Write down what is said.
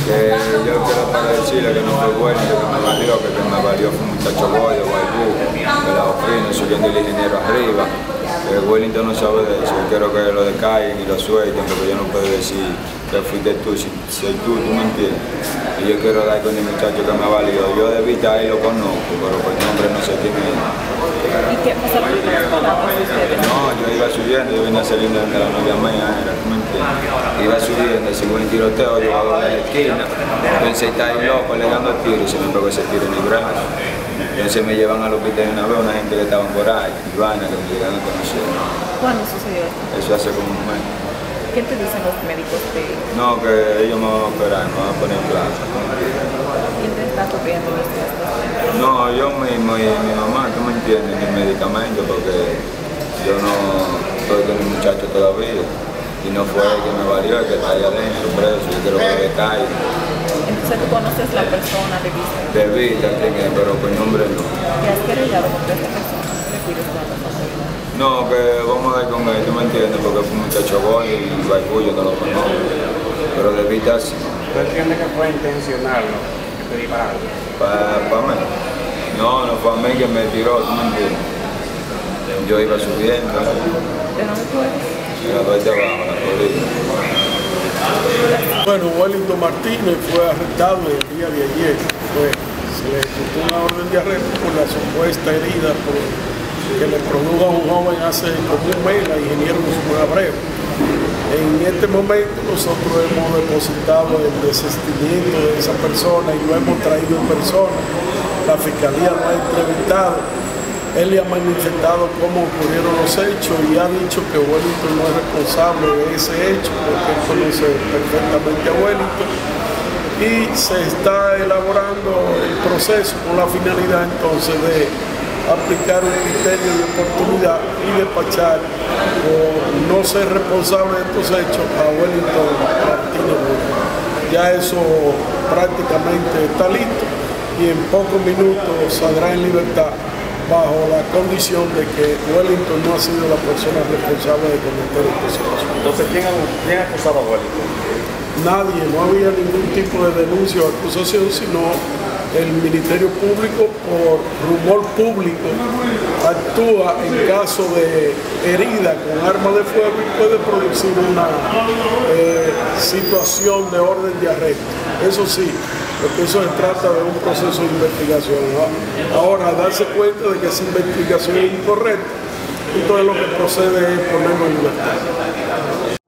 Que yo quiero para decirle que no fue bueno, que me valió fue un muchacho Goyo, Guaybú, pelado fino, subiendo el ingeniero arriba. Que Wellington no sabe de eso, yo quiero que lo decaigan y lo suelten, porque yo no puedo decir que fuiste tú, si soy tú me entiendes. Y yo quiero dar con el muchacho que me ha valido. Yo de vista ahí lo conozco, pero por nombre no sé quién es. ¿Y qué pasaron con las palabras de ustedes? No, yo iba subiendo, yo venía saliendo de la novia mía, ¿tú me entiendes? Iba subiendo, según el tiroteo, yo iba a la esquina, entonces está ahí loco, le dando tiro y se me pegó ese tiro en el brazo. Entonces me llevan al hospital una vez, una gente que estaban por ahí, Ivana, que me llegaron a conocer. ¿Cuándo sucedió esto? Eso hace como un mes. ¿Qué te dicen los médicos de...? No, que ellos me van a operar, me van a poner en plaza. ¿Quién te está cubriendo los gastos? No, yo mismo y mi mamá, tú me entiendes, ni medicamento, porque yo no estoy con mi muchacho todavía. Y no fue el que me valió, el que está ahí adentro, preso, yo quiero que caiga. Entonces tú conoces la persona de vista. De vista, quién es, pero por nombre no. ¿Te has querellado contra esta persona? ¿Qué le pides con la persona? No, que vamos a dar con él, tú me entiendes, porque fue un muchacho Goyo y Guaybú, yo no lo conozco. Pero de vista sí. ¿Tú entiendes que fue intencional, no? Que te dispararon. ¿Para mí? No, no fue a mí que me tiró, tú me entiendes. Yo iba subiendo. ¿De dónde tú eres? Y la doy de abajo, la policía. Bueno, Wellington Martínez fue arrestado el día de ayer. Se le ejecutó una orden de arresto por la supuesta herida que le produjo a un joven hace como un mes, la ingeniero Guzmán Abreu. En este momento nosotros hemos depositado el desistimiento de esa persona y lo hemos traído en persona. La fiscalía lo ha entrevistado. Él le ha manifestado cómo ocurrieron los hechos y ha dicho que Wellington no es responsable de ese hecho porque él conoce perfectamente a Wellington y se está elaborando el proceso con la finalidad entonces de aplicar un criterio de oportunidad y despachar por no ser responsable de estos hechos a Wellington Martínez. Ya eso prácticamente está listo y en pocos minutos saldrá en libertad bajo la condición de que Wellington no ha sido la persona responsable de cometer estos hechos. Entonces, ¿quién acusaba a Wellington? Nadie, no había ningún tipo de denuncia o acusación, sino el Ministerio Público, por rumor público, actúa en caso de herida con arma de fuego y puede producir una situación de orden de arresto. Eso sí, porque eso se trata de un proceso de investigación, ¿no? Ahora, darse cuenta de que esa investigación es incorrecta, entonces lo que procede es ponerlo en libertad.